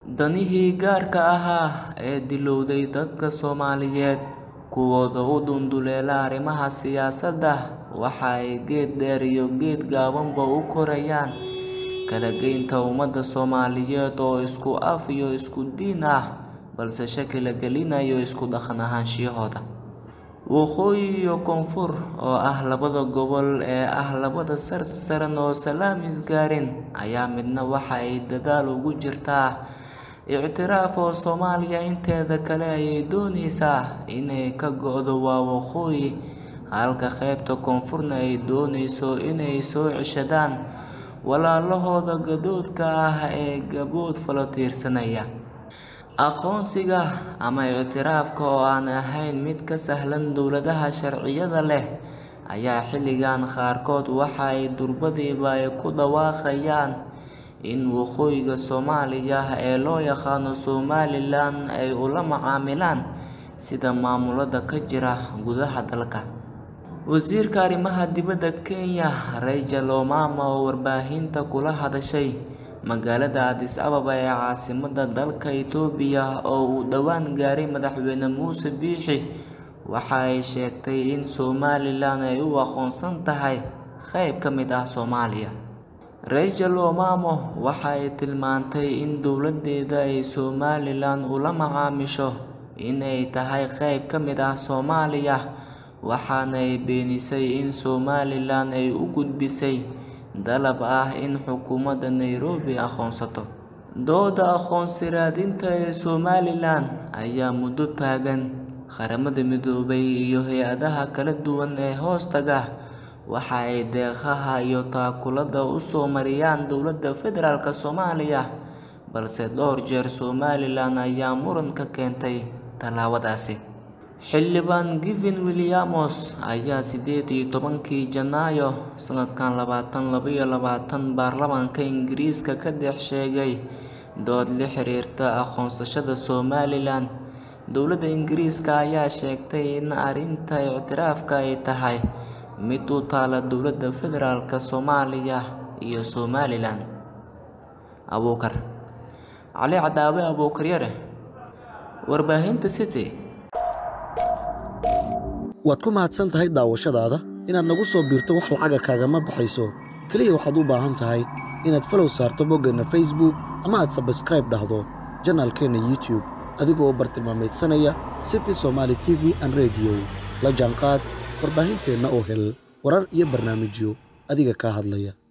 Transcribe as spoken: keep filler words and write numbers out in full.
danihii gaarka ahaa ee dilowday dadka Soomaaliyeed kuwooda u dunduleela arrimaha siyaasadda waxa ay geed dheer iyo geed gaabanba u korayaan kala geynta ummadda Soomaaliyeed oo isku af iyo isku diin ah balse shaki la gelinayo isku dhaqan ahaanshiyahooda. Waqooyi iyo Koonfur oo ah labada gobol ee ah labada sarsaran oo salaam isgaarin ayaa midna waxa ay dadaal ugu jirtaa ictiraaf oo Soomaaliya inteeda kale ay doonaysaa inay ka go'do waa Waqooyi halka qaybta Koonfurna ay doonayso inay soo ceshadaan walaalahooda gadoodka ah ee gabood falo tiirsanaya. Aqoonsiga ama ictiraafka oo aan ahayn mid ka sahlan dowladaha sharciyada leh ayaa xilligan qaarkood waxa ay durbadiiba ay ku dhawaaqayaan in Waqooyiga Soomaaliya ee loo yaqaano Somaliland ay ula macaamilaan sida maamulada ka jira gudaha dalka. Wasiirka Arrimaha Dibadda Kenya Rachel Omamo oo warbaahinta kula hadashay magaalada Addis Ababa ee caasimadda dalka Itoobiya oo uu dhawaan gaaray madaxweyne Muuse Biixi waxa ay sheegtay in Somaliland ay u aqoonsan tahay qayb ka mid ah Soomaaliya. Rachel Omamo waxa ay tilmaantay in dowladeeda ay Somaliland ula macaamisho in ay tahay qayb ka mid ah Soomaaliya waxaana ay beenisay in Somaliland ay u gudbisay dalab ah in xukuumadda Nairobi aqoonsato. Dooda aqoonsi raadinta ee Somaliland ayaa muddo taagan. Qaramada Midoobay iyo hay'adaha kala duwan ee hoostaga waxa ay deeqaha iyo taakulada u soo mariyaan dowladda federaalka Soomaaliya balse dhowr jeer Somaliland ayaa muran ka keentay tallaabadaasi. Xildhibaan Gavin Williams ayaa sideed iyo tobankii Janaayo sanadkan labaatan laba iyo labaatan baarlamaanka Ingiriiska ka dhex sheegay dood la xiriirta aqoonsashada Somaliland. Dowladda Ingiriiska ayaa sheegtay in arrinta ictiraafka ay tahay mid u taala dowladda federaalka Soomaaliya iyo Somaliland. Abuukar Cali Cadaawe Abuukar Yare warbaahinta City. waad ku mahadsan tahay daawashadaada inaad nagu soo biirto wax lacaga kaagama baxayso kaliya waxaad u baahan tahay inaad follow saarto boggeenna Facebook ama aad subscribe dhahdo janaalkeena YouTube adigoo bartilmaameedsanaya City Somali T V and Radio la jaanqaad warbaahinteena oo hel warar iyo barnaamijyo adiga ka hadlaya.